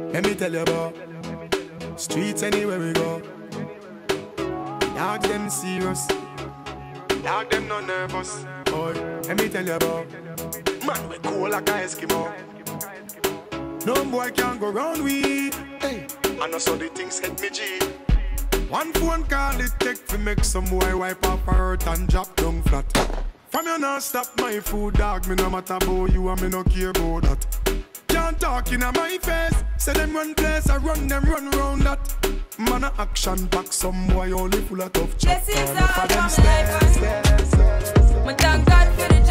Let me tell you about streets anywhere we go. Dog them serious, dog them not nervous. Boy, let me tell you about man we cool like a Eskimo. No boy can go round we. Hey, I know so the things hit me G. One phone call it take to make some boy wipe up her hurt and drop down flat. From you not stop my food, dog. Me no matter about you and me no care about that. Can't talk in my face. Say them run place, I run them run round that. Man a action pack, some boy only full of tough chat. This is all from life. Me thank God for the